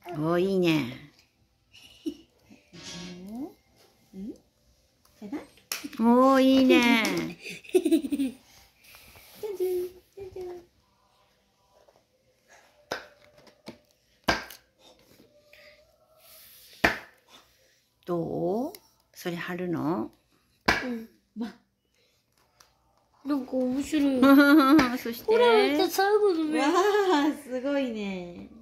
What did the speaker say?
おー、いいね。おー、いいね。どう？それ貼るの？ うん。なんか面白い。 そして。 ほら、最後の目。 わあ、すごいね。